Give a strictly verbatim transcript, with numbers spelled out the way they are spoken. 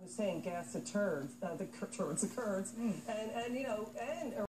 Hussein gassed the Turds, uh, the Kurds, the Kurds, mm. and and you know, and.